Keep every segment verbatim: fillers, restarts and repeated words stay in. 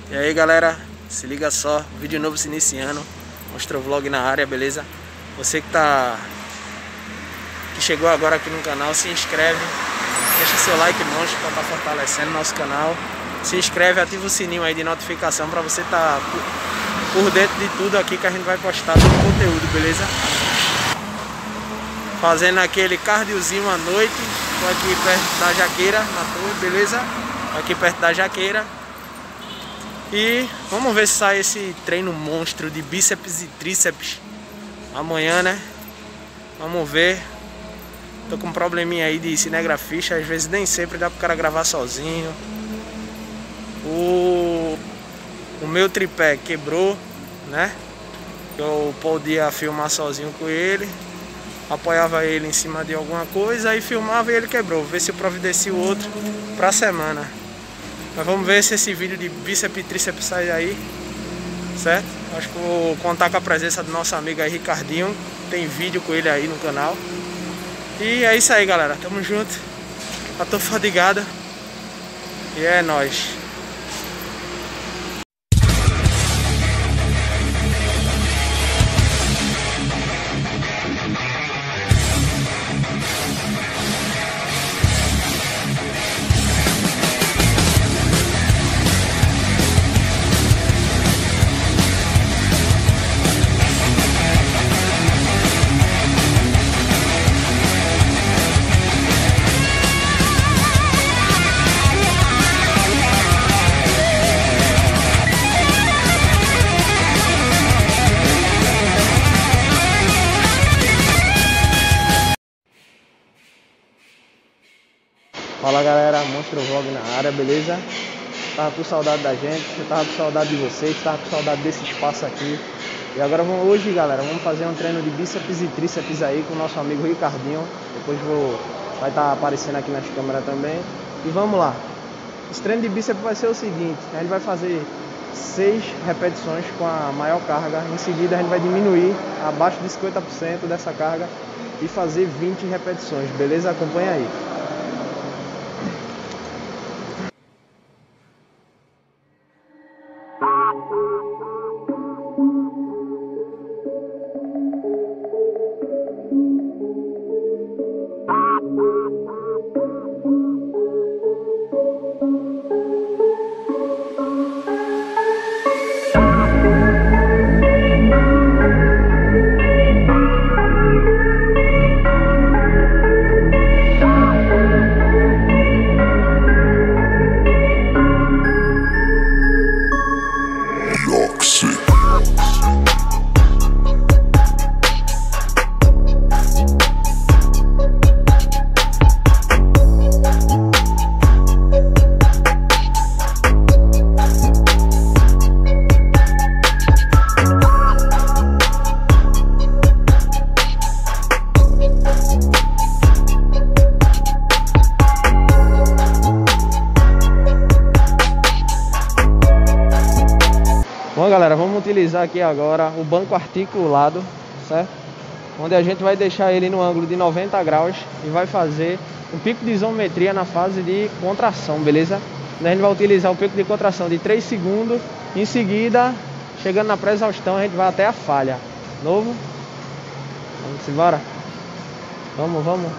E aí galera, se liga só, vídeo novo se iniciando, Mostrovlog na área, beleza? Você que tá que chegou agora aqui no canal, se inscreve, deixa seu like monstro pra estar fortalecendo nosso canal. Se inscreve, ativa o sininho aí de notificação pra você estar tá por, por dentro de tudo aqui que a gente vai postar, todo o conteúdo, beleza? Fazendo aquele cardiozinho à noite, tô aqui perto da Jaqueira, na torre, beleza? Aqui perto da Jaqueira. E vamos ver se sai esse treino monstro de bíceps e tríceps amanhã, né? Vamos ver. Tô com um probleminha aí de cinegrafista, às vezes nem sempre dá pro cara gravar sozinho. O, o meu tripé quebrou, né? Eu podia filmar sozinho com ele, apoiava ele em cima de alguma coisa e filmava e ele quebrou. Ver se eu providencio outro pra semana. Mas vamos ver se esse vídeo de bíceps e tríceps sai aí, certo? Acho que vou contar com a presença do nosso amigo aí, Ricardinho. Tem vídeo com ele aí no canal. E é isso aí, galera. Tamo junto. Já tô fadigado. E é nóis. Fala galera, Mostrovlog na área, beleza? Tava com saudade da gente, eu tava com saudade de vocês, tava com saudade desse espaço aqui. E agora vamos, hoje galera, vamos fazer um treino de bíceps e tríceps aí com o nosso amigo Ricardinho. Depois vou, vai estar tá aparecendo aqui nas câmeras também. E vamos lá. Esse treino de bíceps vai ser o seguinte, a gente vai fazer seis repetições com a maior carga. Em seguida a gente vai diminuir abaixo de cinquenta por cento dessa carga e fazer vinte repetições, beleza? Acompanha aí. Bom galera, vamos utilizar aqui agora o banco articulado, certo? Onde a gente vai deixar ele no ângulo de noventa graus e vai fazer um pico de isometria na fase de contração, beleza? A gente vai utilizar o pico de contração de três segundos. Em seguida, chegando na pré-exaustão, a gente vai até a falha. Novo? Vamos embora? Vamos, vamos.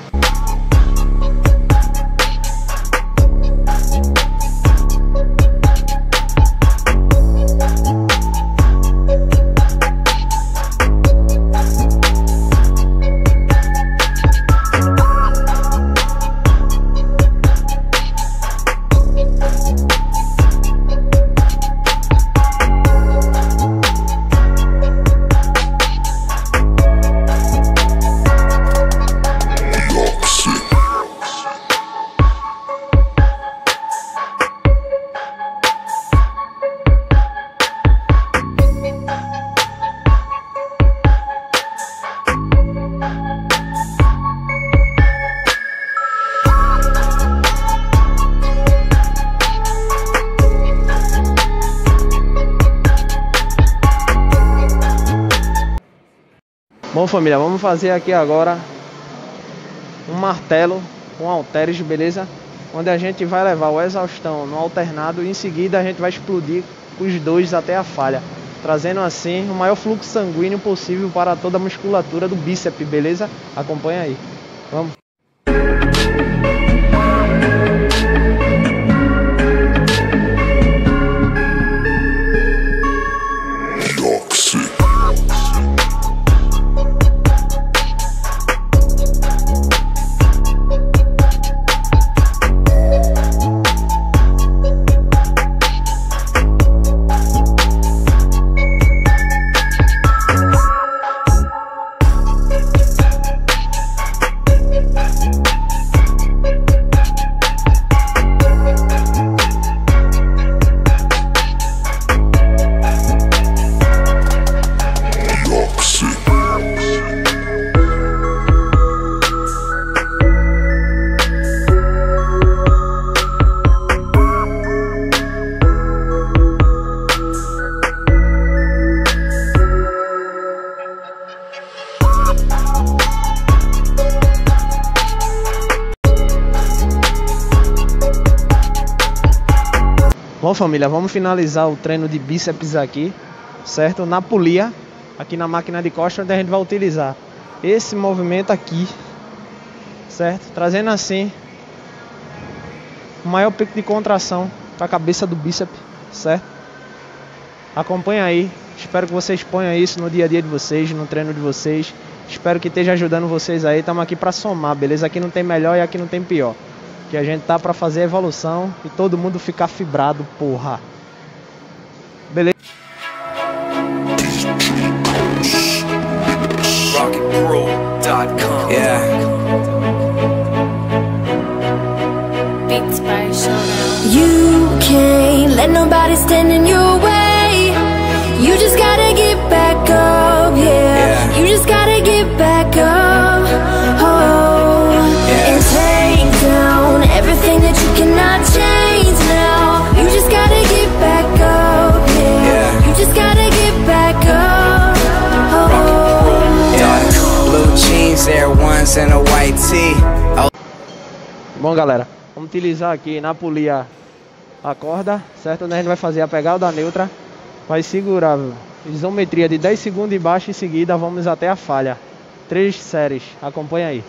Bom família, vamos fazer aqui agora um martelo com halteres, beleza? onde a gente vai levar o exaustão no alternado e em seguida a gente vai explodir os dois até a falha, trazendo assim o maior fluxo sanguíneo possível para toda a musculatura do bíceps, beleza? Acompanha aí. Vamos. Bom, família, vamos finalizar o treino de bíceps aqui, certo? Na polia, aqui na máquina de costas, onde a gente vai utilizar esse movimento aqui, certo? Trazendo assim o maior pico de contração para a cabeça do bíceps, certo? Acompanha aí, espero que vocês ponham isso no dia a dia de vocês, no treino de vocês. Espero que esteja ajudando vocês aí, estamos aqui para somar, beleza? Aqui não tem melhor e aqui não tem pior. Que a gente tá pra fazer a evolução e todo mundo ficar fibrado, porra. Beleza? rocket pro dot com Yeah. Beats by Showdown. You can't let nobody stand in your way. You just gotta get back up, yeah. yeah. You just gotta get back up, oh, yeah. And take down everything that you cannot change now. You just gotta get back up, yeah, yeah. You just gotta get back up, oh, yeah. Blue jeans, Air Ones and a white tee. Oh. Bom, galera, vamos utilizar aqui na polia a corda, certo? A gente vai fazer a pegada neutra. Vai segurar isometria de dez segundos embaixo. Em seguida vamos até a falha. Três séries, acompanha aí.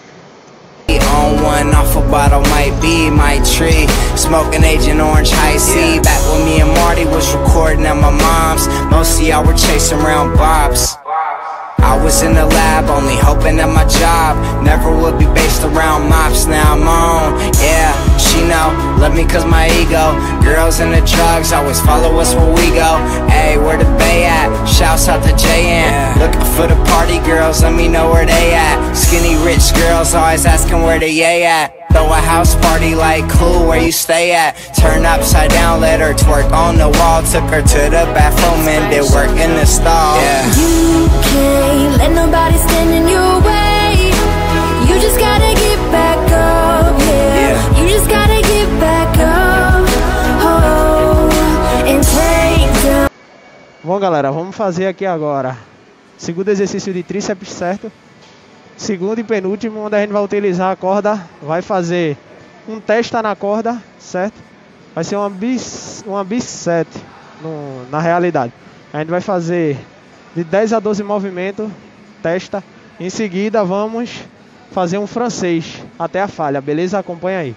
On one off a bottle might be my tree. Smoking Agent Orange High C. Back when me and Marty was recording at my mom's. Most of y'all were chasing around bobs. I was in the lab, only hoping that my job never would be based around mops. Now I'm on, yeah, she know, love me cause my ego. Girls and the drugs always follow us where we go. Hey, where the bay at? Shouts out to J N. Looking for the party girls, let me know where they at. Skinny rich girls always asking where the yay at. Throw a house party like Clue, where you stay at. Turn upside down, let her twerk on the wall. Took her to the bathroom and did work in the stall, yeah. You can't let nobody stand in your way. You just gotta get back up, yeah, yeah. You just gotta get back up, oh, and take down. Bom, galera, vamos fazer aqui agora segundo exercício de tríceps, certo? Segundo e penúltimo, onde a gente vai utilizar a corda. Vai fazer um testa na corda, certo? Vai ser uma bis, uma bis sete no, na realidade. A gente vai fazer de dez a doze movimentos, testa. Em seguida vamos fazer um francês até a falha, beleza? Acompanha aí.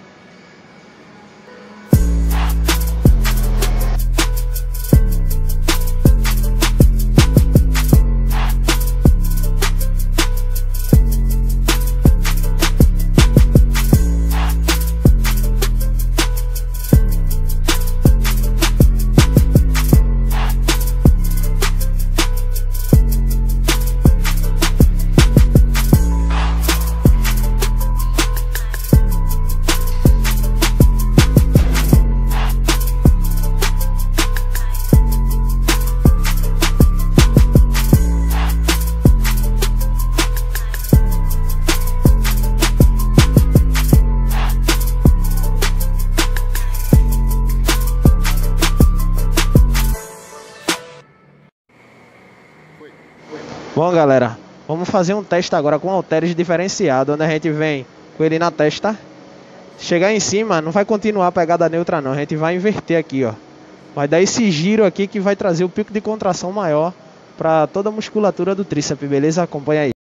Bom, galera, vamos fazer um teste agora com halteres diferenciado, onde a gente vem com ele na testa chegar em cima, não vai continuar a pegada neutra não. A gente vai inverter aqui, ó. Vai dar esse giro aqui que vai trazer o pico de contração maior para toda a musculatura do tríceps, beleza? Acompanha aí.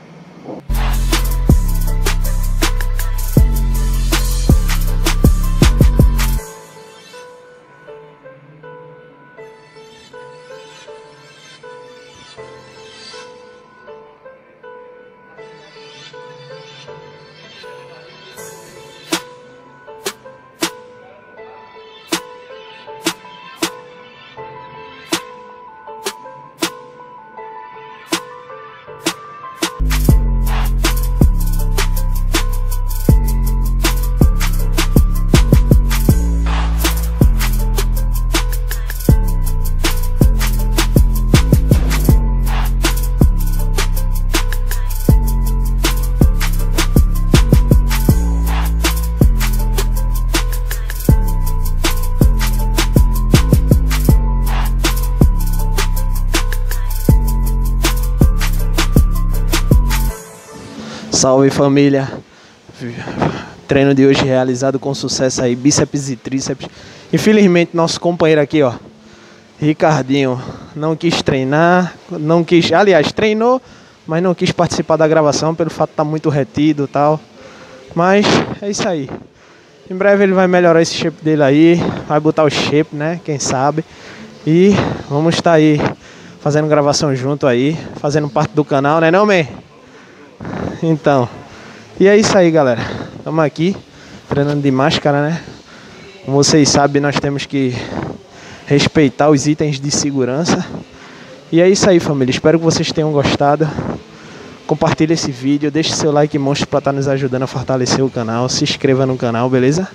Salve família, treino de hoje realizado com sucesso aí, bíceps e tríceps. Infelizmente nosso companheiro aqui, ó, Ricardinho, não quis treinar, não quis, aliás, treinou, mas não quis participar da gravação pelo fato de estar muito retido e tal. Mas é isso aí. Em breve ele vai melhorar esse shape dele aí, vai botar o shape, né, quem sabe. E vamos estar aí fazendo gravação junto aí, fazendo parte do canal, né não, man? Então, e é isso aí, galera. Estamos aqui treinando de máscara, né? Como vocês sabem, nós temos que respeitar os itens de segurança. E é isso aí, família. Espero que vocês tenham gostado. Compartilhe esse vídeo, deixe seu like monstro para estar nos ajudando a fortalecer o canal. Se inscreva no canal, beleza?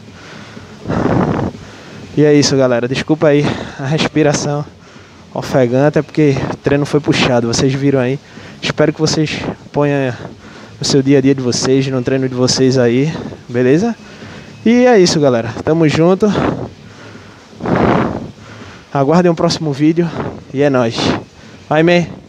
E é isso, galera. Desculpa aí a respiração ofegante, é porque o treino foi puxado, vocês viram aí. Espero que vocês ponham no seu dia a dia de vocês, no treino de vocês aí, beleza? E é isso, galera. Tamo junto. Aguardem o próximo vídeo e é nóis. Vai, man.